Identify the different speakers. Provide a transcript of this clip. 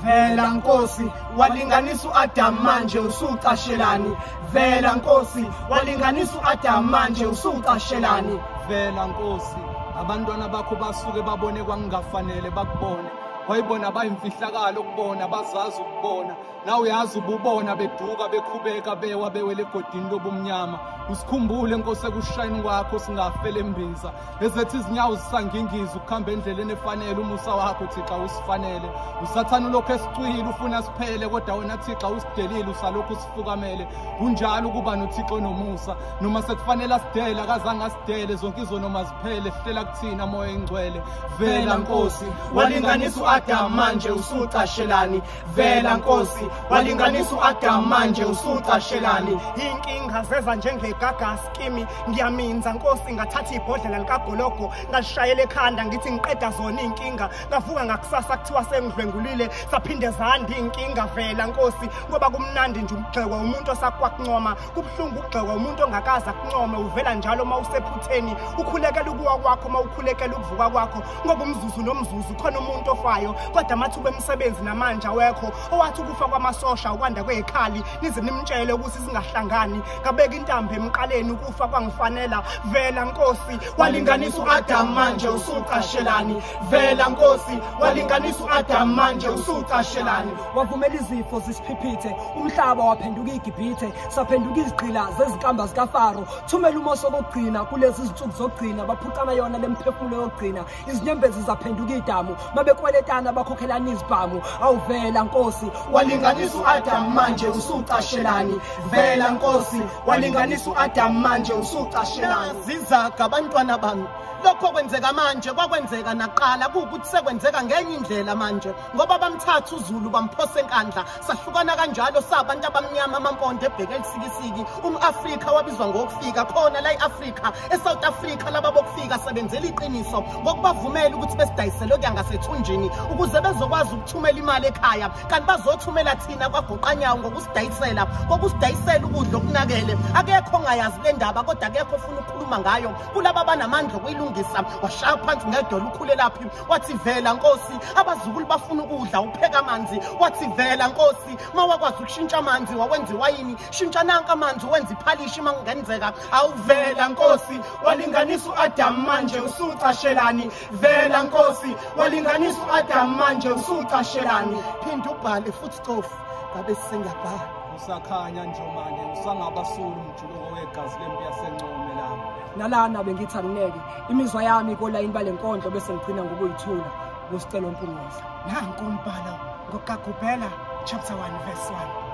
Speaker 1: Vela Nkosi walinganisa uAdam manje usucashelani. Vela Nkosi walinganisa uAdam manje usucashelani.
Speaker 2: Vela Nkosi abantwana bakho basuke babone kwangafanele bakubone. Wayibona bayimfihlakalo ukubona bazazi ukubona. Na uyazi ububona beduka bekhubeka bewa bewele egodini lobumnyama. Usikhumbule Nkosi ekushayini kwakho singafele embiza. Ezethi izinyawo zisangingiza ukuhamba endleleni efanele umusa wakho Thixo usifanele. Usathana lokho esicwile ufuna siphele kodwa wena Thixo usidelile usalokhu sifukamele. Kunjalo kuba noThixo nomusa noma sekufanele asidele akazange asidele zonke izono maziphele hlela kuthina moya engcwele.
Speaker 1: Vela Nkosi walinganisa uAdam manje usucashelani. Vela Nkosi walinganisa uAdam manje usucashelani. Inkinga zeza njengegagasi kimi ngiyaminza Nkosi ngathatha ibhodlela likagologo ngalishayela ekhanda ngithi ngiqeda zona inkinga ngavuka ngakusasa kuthiwa sengidlwengulile saphinde zanda inkinga. Vela Nkosi ngoba kumnandi nje ukugxekwa umuntu osakwakuncoma kubhlungu ukugxekwa umuntu ongakaza kuncome. Uvela njalo mawusephutheni ukhulekela ukuwa kwakho mawukhulekela ukuvuka kwakho ngoba umzuzu nomzuzu khona umuntu ofayo kodwa amathuba emisebenzi namanje awekho. Owathi ukufa kwamasosha ukwanda kwezikhali nize nimtshele ukuthi singahlangani kabeka intambo emqaleni ukufa kwangifanela. Vela Nkosi walinganisa uAdam manje usucashelani. Vela Nkosi walinganisa uAdam manje usucashelani.
Speaker 3: Wavumela izifo zisiphiphithe umhlaba waphenduka iGibhithe saphenduka izigqila zezinkamba zikaFaro. Thumela umoso kokugcina kulezi izinsuku zokugcina baphucana yona lemphefumulo yokugcina. Izinyembezi zaphenduka idamu mabekweletana bakhokhelana izibhamu. Awuvela Nkosi
Speaker 1: walinganisa uAdam manje usucashelani. Vela Nkosi walinganisa uAdam manje usucashelani. Zizaga abantwana bami lokho kwenzeka manje kwakwenzeka naqala kuukuthi sekwenzeka ngenye indlela manje ngoba bamthatha uZulu bamphosa enkandla sahlukana kanjalo sabantu abamnyama amampondo ebheke elisikisiki. Afrika wabizwa ngokufika khona la eAfrika eSouth Africa laba bokufika sebenzela iqiniso ngokubavumela ukuthi besidayisele okuyangasethunjini ukuze bezokwazi ukuthumela imali ekhaya kanti bazothumela thina kwagoqanyawo ngokusidayisela ukudla okunakele. Akekho ongayazi le ndaba kodwa akekho ofuna ukukhuluma ngayo kulaba banamandla okuyilungisa. Washaya phansi ngedola ukhule laphi wathi Vela Nkosi abazukulu bafuna ukudla upheka amanzi. Wathi Vela Nkosi mawakwazi ukushintsha amanzi wawenza iwayini shintsha nanka amanzi wenza iphalishi mangenzeka. Awuvela Nkosi walinganisa uAdam manje usucashelani. Vela Nkosi walinganisa uAdam manje usucashelani. Phinda ubhale futhi Cofi ngabe singabhala
Speaker 2: usakhanya njomane usangabasula umjuluko wegazi lempi yasencome lapho.
Speaker 3: nalana bengithi akuneke imizwa yami kolayini balenkondlo bese ngigcina ngokuyithula kuScelo Mpungose.
Speaker 1: Nanku umbhalo ngoGubhela chapter 1 verse 1.